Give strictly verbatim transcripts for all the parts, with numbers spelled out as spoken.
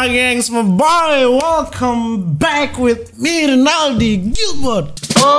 my gangs, my boy. Welcome back with me, Rinaldi Gilbert.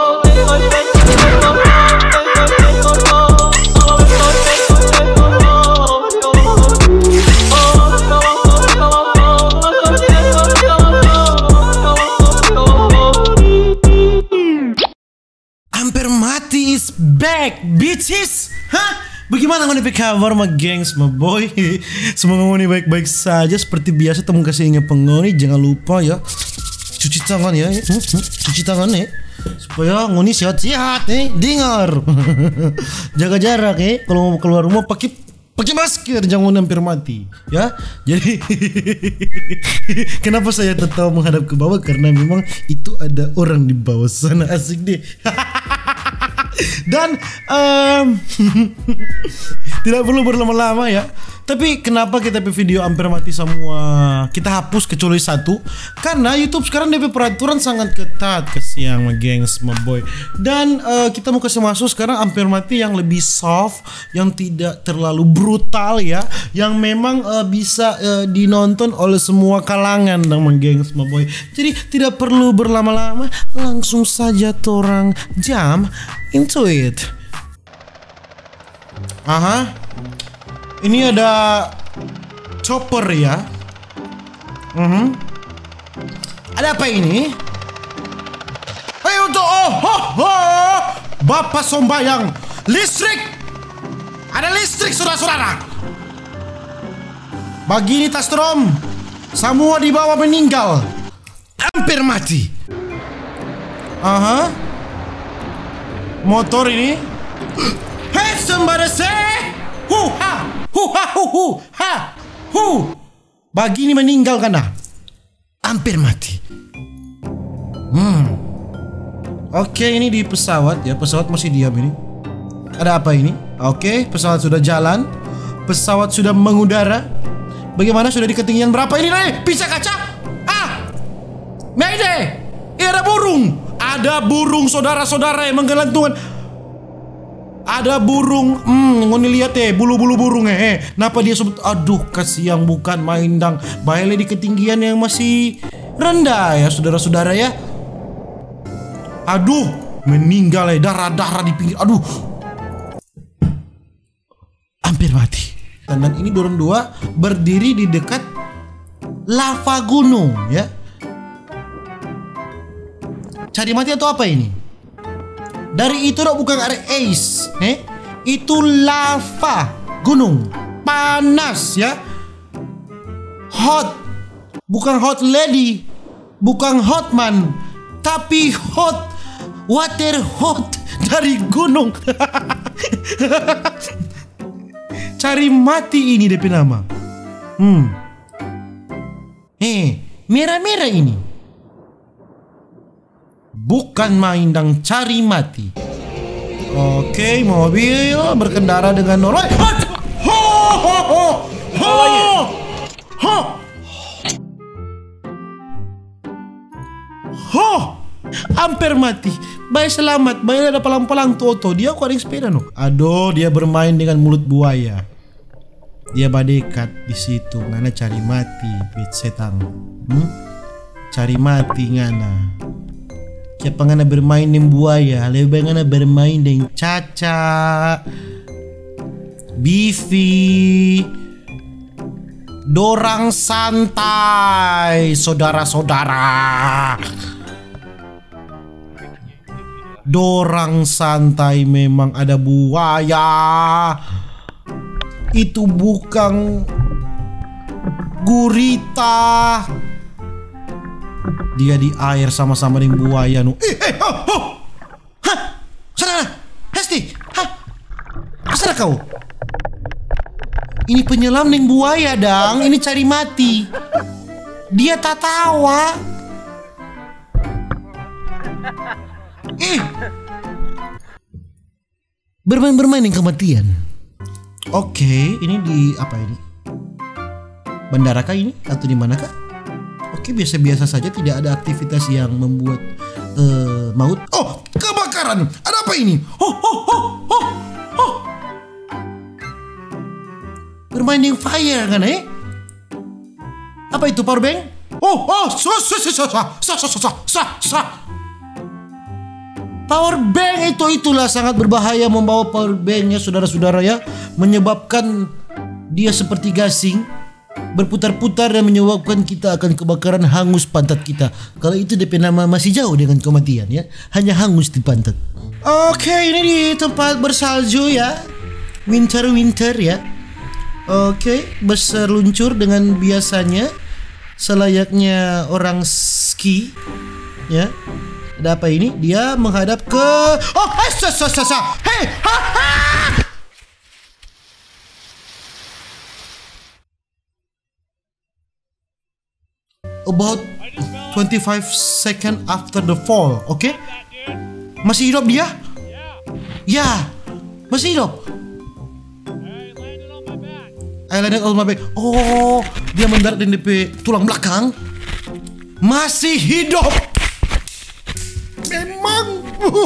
Hampir Mati is back, bitches. Hah? Bagaimana ngoni kabar my gengs, my boy? Semoga ngoni baik-baik saja. Seperti biasa temen kasih ingat pengoni. Jangan lupa ya cuci tangan ya, cuci tangan ya, supaya ngoni sehat-sehat nih. Dengar, jaga jarak ya. Kalau mau keluar rumah pakai pakai masker, jangan hampir mati ya. Jadi kenapa saya tetap menghadap ke bawah? Karena memang itu ada orang di bawah sana. Asik deh. Dan um, tidak perlu berlama-lama ya. Tapi kenapa kita video hampir mati semua kita hapus kecuali satu? Karena YouTube sekarang D P peraturan sangat ketat, kesiang gengs, my boy. Dan uh, kita mau kasih masuk sekarang hampir mati yang lebih soft, yang tidak terlalu brutal ya, yang memang uh, bisa uh, dinonton oleh semua kalangan dong gengs, my boy. Jadi tidak perlu berlama-lama, langsung saja torang jam into it. Aha. Ini ada chopper ya. uh-huh. Ada apa ini? Ayo untuk oh, oh, oh. Bapak Sombayang, listrik. Ada listrik saudara-saudara. Bagi ini Tastrom, semua di bawah meninggal, hampir mati. Aha. Motor ini. Hey somebody say hu ha hu ha hu hu ha hu. Bagi ini meninggal karena hampir mati. Hmm. Oke, ini di pesawat ya. Pesawat masih diam ini. Ada apa ini? Oke, pesawat sudah jalan. Pesawat sudah mengudara. Bagaimana, sudah di ketinggian berapa ini? Nih, bisa kaca? Ah, Mayday! Eh, ada burung. Ada burung saudara-saudara yang menggelantungan. Ada burung, hmm, ngoni lihat eh, bulu-bulu burung eh, eh. Kenapa dia sebut? Aduh, kasihan, bukan main dang. Baile di ketinggian yang masih rendah ya, saudara-saudara ya. Aduh, meninggal eh, darah-darah di pinggir. Aduh, hampir mati. Dan ini dorong dua berdiri di dekat lava gunung ya. Cari mati atau apa ini? Dari itu dok, bukan ada ice, eh? Itu lava gunung, panas ya, hot, bukan hot lady, bukan hot man, tapi hot, water hot dari gunung. Cari mati ini D P nama. Hmm. Eh, merah-merah ini. Bukan main dang, cari mati. Oke, mobil berkendara dengan normal. Ho ho ho ho ho ho. Hampir mati. Baik, selamat. Baik, ada pelang-pelang toto. Dia kok ada sepeda no. Aduh, dia bermain dengan mulut buaya. Dia badekat di situ. Ngana cari mati, pit setang. Hmm? Cari mati ngana. Siapa ngana bermain dengan buaya, lebih ngana bermain dengan caca, Bivi, dorang santai, saudara-saudara. Dorang santai, memang ada buaya. Itu bukan gurita. Dia di air sama-sama dengan buaya nu. Eh, eh, oh, oh. Hah? Sana, Hesti. Hah? Kesana kau? Ini penyelam dengan buaya dang. Ini cari mati. Dia tak tawa. Eh, bermain-bermain dengan kematian. Oke, ini di apa ini? Bandara kah ini? Atau di mana kah? Oke, biasa-biasa saja, tidak ada aktivitas yang membuat uh, maut. Oh, kebakaran! Ada apa ini? Oh, oh, oh, oh, oh. Bermain dengan fire kan eh? Apa itu power bank? Oh, oh, sah, sah, sah, sah, sah, sah, sah, sah, sah. Power bank itu itulah sangat berbahaya membawa power bank ya saudara-saudara ya, menyebabkan dia seperti gasing berputar-putar dan menyebabkan kita akan kebakaran, hangus pantat kita. Kalau itu D P nama masih jauh dengan kematian ya, hanya hangus di pantat. Oke, ini di tempat bersalju ya, winter winter ya. Oke, berseluncur dengan biasanya selayaknya orang ski ya. Ada apa ini? Dia menghadap ke oh, eh, sa, sa, sa, sa. Hey, ha, ha. About twenty-five second after the fall, oke? Okay? Masih hidup dia? Ya, masih hidup. I landed on my back. Oh, dia mendarat di D P tulang belakang. Masih hidup. Memang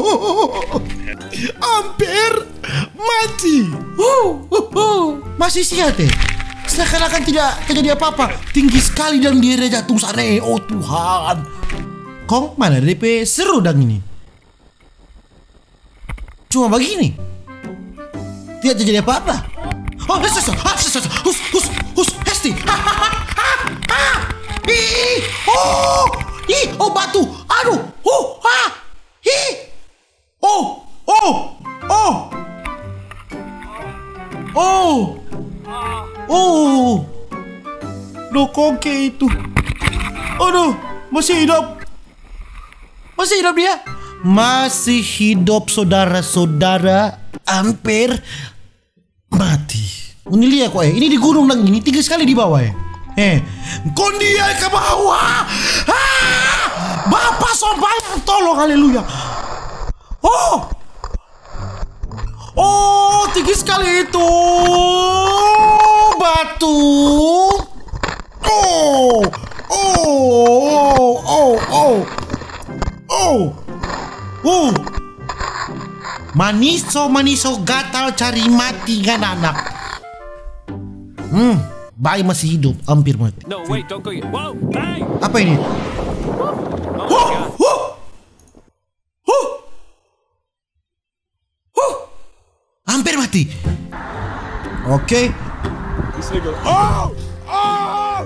hampir mati. Uh, uh, uh. Masih sihat eh. Seakan-akan tidak terjadi apa-apa. Tinggi sekali dan dia jatuh sana. Oh Tuhan. Kong mana D P seru dang ini. Cuma begini. Tidak terjadi apa-apa. Oh, hus, hus, hus, hus, hus, hesti. Ih, oh, ih, oh batu. Aduh, oh, ah, ih, oh, oh, oh, oh, oh, lo koke itu. Aduh, masih hidup, masih hidup dia, masih hidup saudara-saudara, hampir mati. Ini lihat kok eh, ini di gunung nang ini tiga sekali di bawah ya. Eh, kon dia ke bawah. Ah! Bapak sombayang tolong haleluya. Oh. Oh, tinggi sekali itu. Batu. Oh. Oh. Oh, oh. Oh. Oh. Maniso maniso gatal cari mati kan anak. Hmm, bayi masih hidup, hampir mati. No, wait, don't go yet. Whoa, bang! Apa ini? Oh, Oh, oh, oh, oh, hampir mati. Oke. Oh, oh.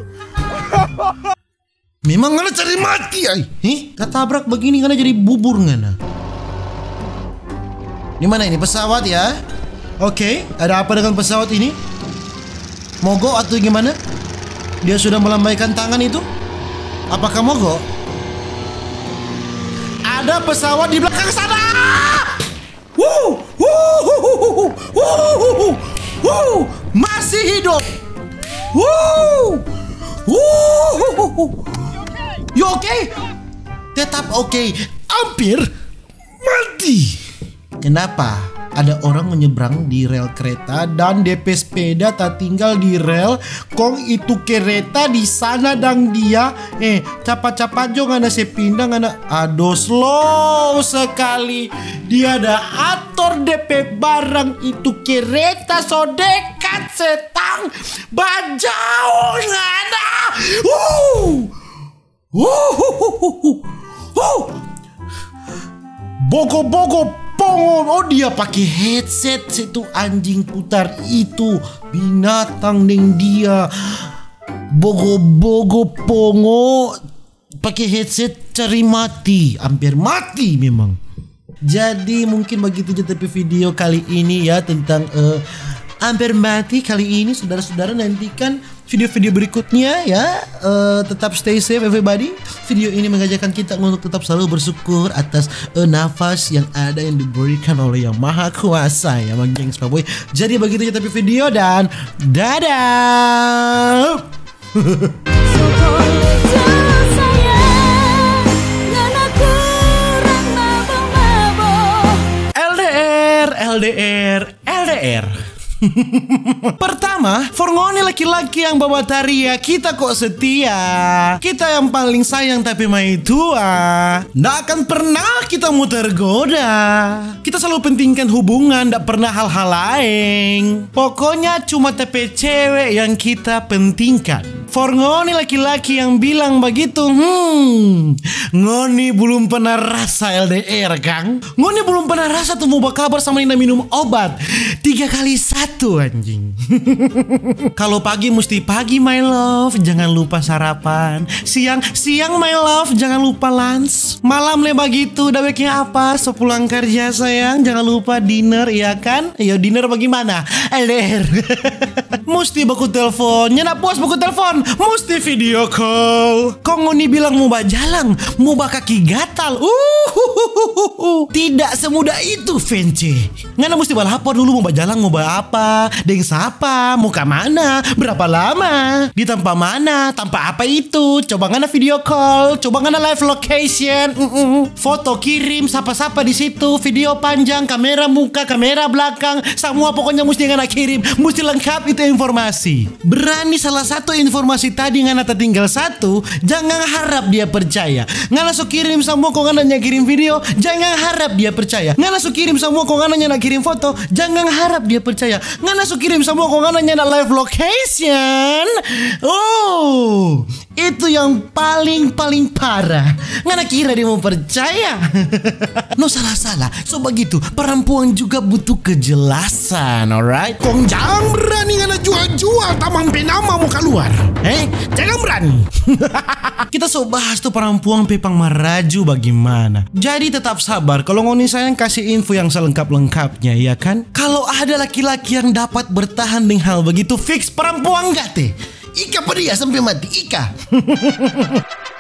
Memang ngana cari mati ay. Ih, ketabrak begini ngana jadi bubur ngana. Di mana ini pesawat ya? Oke, ada apa dengan pesawat ini? Mogok atau gimana? Dia sudah melambaikan tangan itu? Apakah mogok? Ada pesawat di belakang sana. Wuh, wuh, wuh, wuh, wuh, masih hidup. Wuh, wuh, you okay? Tetap oke. Okay. Hampir mati. Kenapa? Ada orang menyeberang di rel kereta dan D P sepeda tak tinggal di rel. Kong itu kereta di sana dan dia eh capat-capat jo ngana sepindah ngana. Aduh slow sekali. Dia ada atur D P barang itu kereta so dekat setang bajau ngana. Uh. Uh. Uh. Bogo-bogo Pongon, oh dia pakai headset situ anjing putar itu binatang deng dia bogo-bogo pongo pakai headset cari mati, hampir mati memang. Jadi mungkin begitu aja tapi video kali ini ya tentang uh, hampir mati kali ini saudara-saudara. Nantikan video-video berikutnya ya. Uh, tetap stay safe everybody. Video ini mengajarkan kita untuk tetap selalu bersyukur atas uh, nafas yang ada yang diberikan oleh Yang Maha Kuasa ya Bang Gengs Boy. Jadi begitu aja tapi video dan dadah. L D R, L D R, L D R. Pertama, forngoni laki-laki yang bawa taria, kita kok setia. Kita yang paling sayang tapi mai tua. Nggak akan pernah kita mau tergoda. Kita selalu pentingkan hubungan, nggak pernah hal-hal lain. Pokoknya cuma tapi cewek yang kita pentingkan. For ngoni laki-laki yang bilang begitu, hmm, ngoni belum pernah rasa L D R, Kang. Ngoni belum pernah rasa tuh mau berkabar sama Nina minum obat tiga kali satu, anjing. Kalau pagi mesti pagi, my love, jangan lupa sarapan. Siang, siang, my love, jangan lupa lunch. Malam le begitu, udah bikinnya apa? Sepulang kerja, sayang, jangan lupa dinner, ya kan? Ayo dinner bagaimana? L D R. Mesti baku telepon, nyana puas baku telepon, mesti video call. Kok ngoni bilang mau bajalang, mau kaki gatal. Uh, tidak semudah itu, Vence. Ngana mesti balapor dulu mau bajalang, mau apa, deng siapa, mau ke mana, berapa lama, di tempat mana, tanpa apa itu. Coba ngana video call, coba ngana live location, mm -mm. Foto kirim, sapa-sapa di situ, video panjang, kamera muka, kamera belakang, semua pokoknya mesti ngana kirim, mesti lengkap itu informasi. Berani salah satu informasi tadi ngana tertinggal satu, jangan harap dia percaya. Ngana so kirim semua kok ngana kirim video, jangan harap dia percaya. Ngana so kirim semua kok ngana nyana kirim foto, jangan harap dia percaya. Ngana so kirim semua kok ngana nyana live location. Oh, itu yang paling-paling parah. Ngana kira dia mau percaya? No, salah-salah. So begitu, perempuan juga butuh kejelasan, alright? Kong jangan berani ngana jual-jual tamang penama mau keluar. Eh, jangan berani. Kita so bahas tuh perempuan pepang maraju bagaimana. Jadi tetap sabar. Kalau ngoni sayang kasih info yang selengkap-lengkapnya, ya kan? Kalau ada laki-laki yang dapat bertahan dengan hal begitu, fix perempuan gak teh? Ika pada dia sampai mati, Ika.